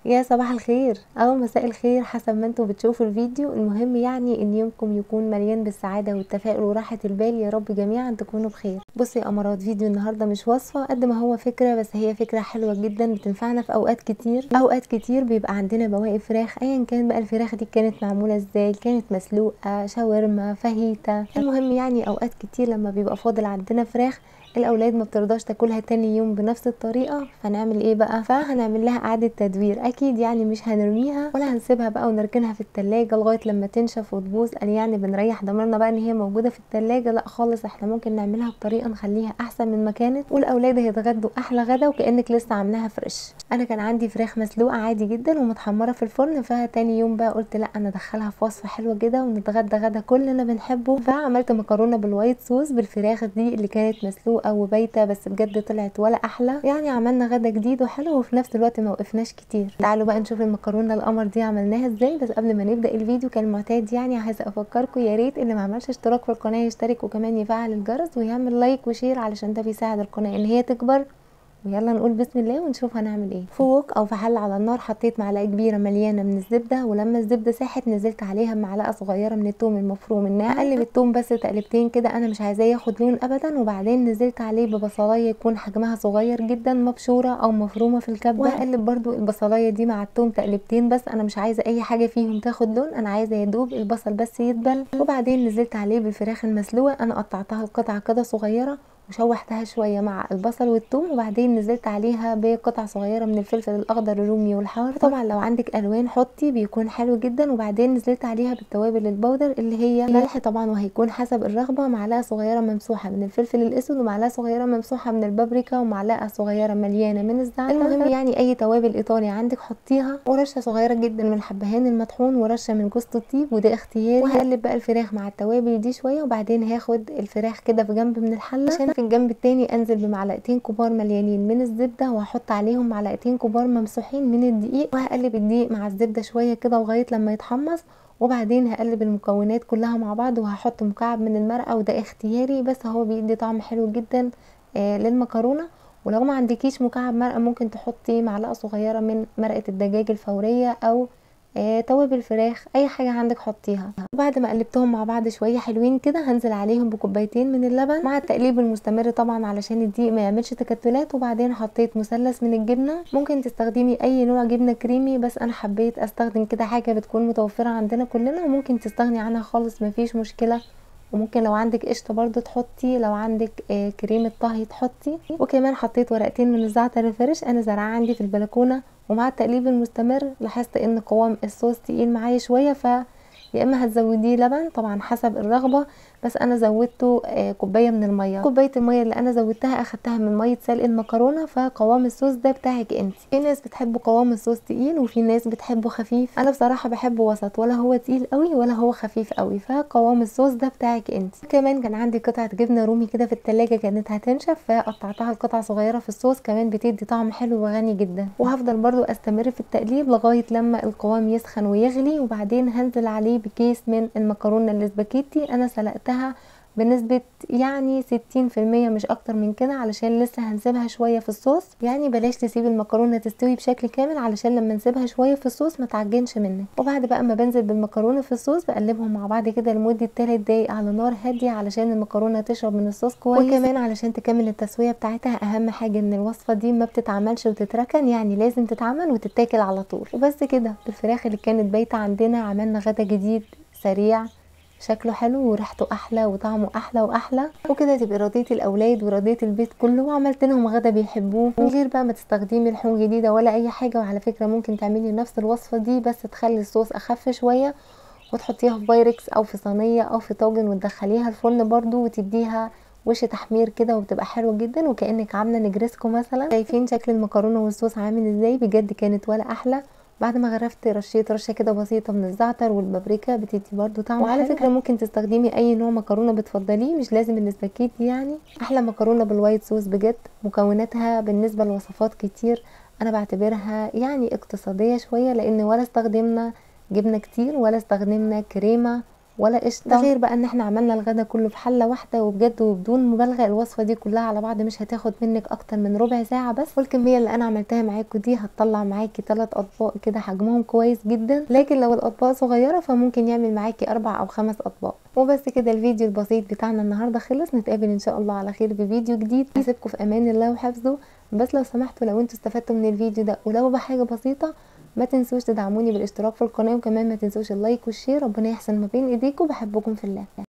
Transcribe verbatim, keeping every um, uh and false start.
يا صباح الخير او مساء الخير حسب ما انتوا بتشوفوا الفيديو. المهم يعني ان يومكم يكون مليان بالسعاده والتفاؤل وراحه البال، يا رب جميعا تكونوا بخير. بصي يا امارات، فيديو النهارده مش وصفه قد ما هو فكره، بس هي فكره حلوه جدا بتنفعنا في اوقات كتير. اوقات كتير بيبقى عندنا بواقي فراخ، ايا كان بقى الفراخ دي كانت معموله ازاي، كانت مسلوقه، شاورما، فاهيتا. المهم يعني اوقات كتير لما بيبقى فاضل عندنا فراخ الاولاد ما بترضاش تاكلها تاني يوم بنفس الطريقه، فنعمل ايه بقى؟ فهنعمل لها اعاده تدوير. اكيد يعني مش هنرميها ولا هنسيبها بقى ونركنها في التلاجة لغايه لما تنشف وتبوظ، قال يعني بنريح ضميرنا بقى ان هي موجوده في التلاجة؟ لا خالص، احنا ممكن نعملها بطريقه نخليها احسن من ما كانت، والاولاد هيتغدوا احلى غدا وكانك لسه عاملاها فريش. انا كان عندي فراخ مسلوقه عادي جدا ومتحمره في الفرن، فتاني يوم بقى قلت لا انا ادخلها في وصفه حلوه كده ونتغدى غدا كلنا بنحبه. فعملت مكرونه بالوايت صوص بالفراخ دي اللي كانت مسلوقه وبايته، بس بجد طلعت ولا احلى. يعني عملنا غدا جديد وحلو وفي نفس الوقت ما وقفناش كتير. تعالوا بقى نشوف المكرونه القمر دي عملناها ازاي. بس قبل ما نبدا الفيديو كالمعتاد يعني عايزه افكركم يا ريت اللي ما عملش اشتراك في القناه يشترك وكمان يفعل الجرس ويعمل لايك وشير علشان ده بيساعد القناه ان هي تكبر. ويلا نقول بسم الله ونشوف هنعمل ايه. في وok او في حله على النار حطيت معلقه كبيره مليانه من الزبده، ولما الزبده ساحت نزلت عليها معلقه صغيره من الثوم المفروم الناعم. اقلب الثوم بس تقلبتين كده، انا مش عايزاه ياخد لون ابدا. وبعدين نزلت عليه ببصلايه يكون حجمها صغير جدا مبشوره او مفرومه في الكبه، وهقلب برده البصلايه دي مع الثوم تقلبتين بس. انا مش عايزه اي حاجه فيهم تاخد لون، انا عايزه يا دوب البصل بس يدبل. وبعدين نزلت عليه بالفراخ المسلوقه، انا قطعتها القطع كده صغيره وشوحتها شويه مع البصل والثوم، وبعدين نزلت عليها بقطع صغيره من الفلفل الاخضر الرومي والحار. طبعا لو عندك الوان حطي بيكون حلو جدا. وبعدين نزلت عليها بالتوابل البودر اللي هي ملح طبعا وهيكون حسب الرغبه، معلقه صغيره ممسوحه من الفلفل الاسود ومعلقه صغيره ممسوحه من البابريكا ومعلقه صغيره مليانه من الزعتر. المهم يعني اي توابل ايطالي عندك حطيها، ورشه صغيره جدا من الحبهان المطحون ورشه من جوز الطيب وده اختياري. وهقلب بقى الفراخ مع التوابل دي شويه، وبعدين هاخد الفراخ كده في جنب من الحله عشان في الجنب التاني انزل بمعلقتين كبار مليانين من الزبده، وهحط عليهم معلقتين كبار ممسوحين من الدقيق، وهقلب الدقيق مع الزبده شويه كده لغايه لما يتحمص. وبعدين هقلب المكونات كلها مع بعض وهحط مكعب من المرقه وده اختياري، بس هو بيدي طعم حلو جدا آه للمكرونه. ولو ما عندكيش مكعب مرقه ممكن تحطي معلقه صغيره من مرقه الدجاج الفوريه او آه توابل فراخ، اي حاجه عندك حطيها. وبعد ما قلبتهم مع بعض شويه حلوين كده هنزل عليهم بكوبايتين من اللبن مع التقليب المستمر طبعا علشان الدقيق ما يعملش تكتلات. وبعدين حطيت مثلث من الجبنه، ممكن تستخدمي اي نوع جبنه كريمي بس انا حبيت استخدم كده حاجه بتكون متوفره عندنا كلنا، وممكن تستغني عنها خالص مفيش مشكله. وممكن لو عندك قشطه برضو تحطي، لو عندك آه كريمه طهي تحطي. وكمان حطيت ورقتين من الزعتر الفريش انا زرعاه عندي في البلكونه. ومع التقليب المستمر لاحظت ان قوام الصوص تقيل معايا شويه، ف يا اما هتزوديه لبن طبعا حسب الرغبه، بس انا زودته آه كوبايه من الميه. كوبايه الميه اللي انا زودتها اخدتها من ميه سلق المكرونه، فقوام الصوص ده بتاعك انت. في ناس بتحب قوام الصوص تقيل وفي ناس بتحبه خفيف، انا بصراحه بحبه وسط، ولا هو تقيل قوي ولا هو خفيف قوي، فقوام الصوص ده بتاعك انت. كمان كان عندي قطعه جبنه رومي كده في التلاجة كانت هتنشف، فقطعتها لقطع صغيره في الصوص، كمان بتدي طعم حلو وغني جدا. وهفضل برضو استمر في التقليب لغايه لما القوام يسخن ويغلي. وبعدين هنزل عليه بكيس من المكرونه الاسباجيتي انا سلقتها بنسبة يعني ستين في المية مش اكتر من كده، علشان لسه هنسيبها شوية في الصوص. يعني بلاش تسيب المكرونة تستوي بشكل كامل علشان لما نسيبها شوية في الصوص ما تعجنش منك. وبعد بقى ما بنزل بالمكرونة في الصوص بقلبهم مع بعض كده لمدة ثلاث دقايق على نار هادية علشان المكرونة تشرب من الصوص كويس، وكمان علشان تكمل التسوية بتاعتها. اهم حاجة ان الوصفة دي ما بتتعملش وتتركن، يعني لازم تتعمل وتتاكل على طول. وبس كده بالفراخ اللي كانت بايتة عندنا عملنا غدا جديد سريع شكله حلو وريحته احلى وطعمه احلى واحلى، وكده تبقي رضيتي الاولاد ورضيتي البيت كله وعملت لهم غدا بيحبوه من غير بقى ما تستخدمي لحوم جديده ولا اي حاجه. وعلى فكره ممكن تعملي نفس الوصفه دي بس تخلي الصوص اخف شويه وتحطيها في بايركس او في صينيه او في طاجن وتدخليها الفرن برضو وتديها وش تحمير كده وبتبقى حلوه جدا وكانك عامله نجرسكو مثلا. شايفين شكل المكرونه والصوص عامل ازاي؟ بجد كانت ولا احلى. بعد ما غرفت رشيت رشه كده بسيطه من الزعتر والبابريكا بتدي برده طعم. وعلى فكره ممكن تستخدمي اي نوع مكرونه بتفضليه مش لازم الاسباجيتي. يعني احلى مكرونه بالوايت صوص بجد. مكوناتها بالنسبه لوصفات كتير انا بعتبرها يعني اقتصاديه شويه، لان ولا استخدمنا جبنه كتير ولا استخدمنا كريمه ولا قشطه. ده غير بقى ان احنا عملنا الغدا كله في حله واحده، وبجد وبدون مبالغه الوصفه دي كلها على بعض مش هتاخد منك اكتر من ربع ساعه بس، والكميه اللي انا عملتها معاكم دي هتطلع معاكي ثلاث اطباق كده حجمهم كويس جدا. لكن لو الاطباق صغيره فممكن يعمل معاكي اربع او خمس اطباق. وبس كده الفيديو البسيط بتاعنا النهارده خلص. نتقابل ان شاء الله على خير بفيديو جديد. هسيبكم في امان الله وحفظه. بس لو سمحتوا لو انتوا استفدتوا من الفيديو ده ولو بحاجه بسيطه ما تنسوش تدعموني بالاشتراك في القناه، وكمان ما تنسوش اللايك والشير. ربنا يحسن ما بين ايديكم. بحبكم في الله.